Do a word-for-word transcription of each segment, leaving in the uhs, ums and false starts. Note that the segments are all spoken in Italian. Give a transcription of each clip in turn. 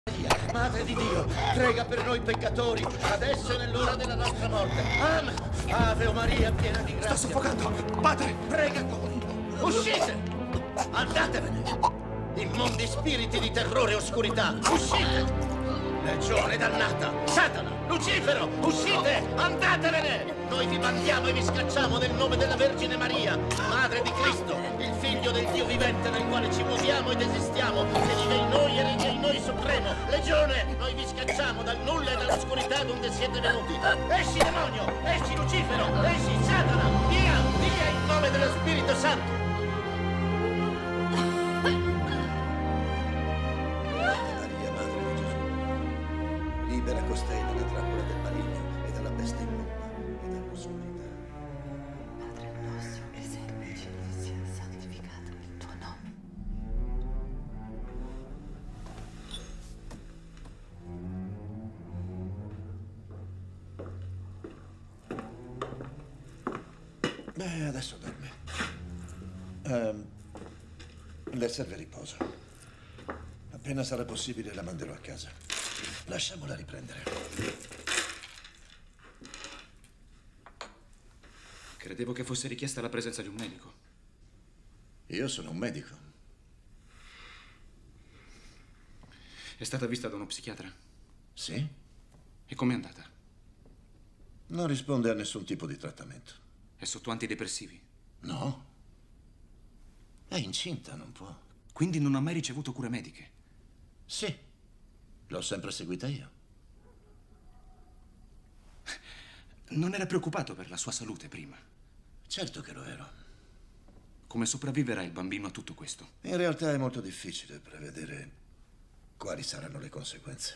Madre di Dio, prega per noi peccatori, adesso è nell'ora della nostra morte. Amen. Ave o Maria, piena di grazia. Sto soffocando! Padre! Prega con... Uscite! Andatevene! Immondi spiriti di terrore e oscurità, uscite! Legione dannata! Satana! Lucifero! Uscite! Andatevene! Noi vi mandiamo e vi scacciamo nel nome della Vergine Maria, Madre di Cristo, il Figlio del Dio vivente nel quale ci muoviamo ed esistiamo, che vive in noi e regna in noi supremo. Legione! Noi vi scacciamo dal nulla e dall'oscurità donde siete venuti. Esci demonio! Esci Lucifero! Esci Satana! Via! Via in nome dello Spirito Santo! Libera costei dalla trappola del maligno e dalla peste immonda e dall'oscurità. Padre nostro che sei nei cieli, sia santificato il tuo nome. Beh, adesso dorme. Um, le serve riposo. Appena sarà possibile la manderò a casa. Lasciamola riprendere. Credevo che fosse richiesta la presenza di un medico. Io sono un medico. È stata vista da uno psichiatra? Sì? E com'è andata? Non risponde a nessun tipo di trattamento. È sotto antidepressivi? No. È incinta, non può. Quindi non ha mai ricevuto cure mediche? Sì. L'ho sempre seguita io. Non era preoccupato per la sua salute prima? Certo che lo ero. Come sopravviverà il bambino a tutto questo? In realtà è molto difficile prevedere quali saranno le conseguenze.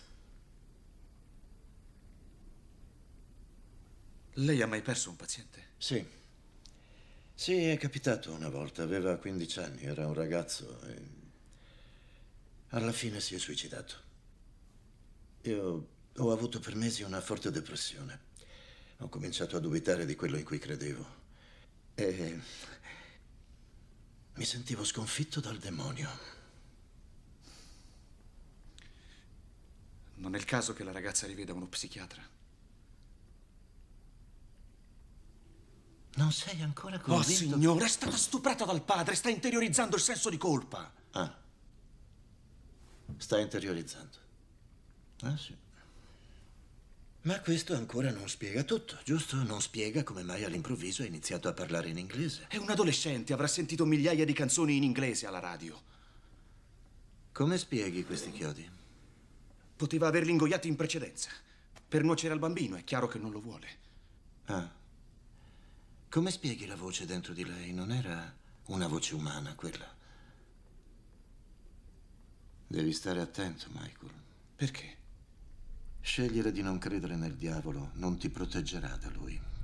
Lei ha mai perso un paziente? Sì. Sì, è capitato una volta. Aveva quindici anni, era un ragazzo e alla fine si è suicidato. Io ho avuto per mesi una forte depressione. Ho cominciato a dubitare di quello in cui credevo. E mi sentivo sconfitto dal demonio. Non è il caso che la ragazza riveda uno psichiatra? Non sei ancora Oh, convinto? signore, è stata stuprata dal padre, sta interiorizzando il senso di colpa. Ah. Sta interiorizzando. Ah, sì. Ma questo ancora non spiega tutto, giusto? Non spiega come mai all'improvviso ha iniziato a parlare in inglese. È un adolescente, avrà sentito migliaia di canzoni in inglese alla radio. Come spieghi questi chiodi? Poteva averli ingoiati in precedenza. Per nuocere al bambino, è chiaro che non lo vuole. Ah. Come spieghi la voce dentro di lei? Non era una voce umana quella. Devi stare attento, Michael. Perché? Scegliere di non credere nel diavolo non ti proteggerà da lui.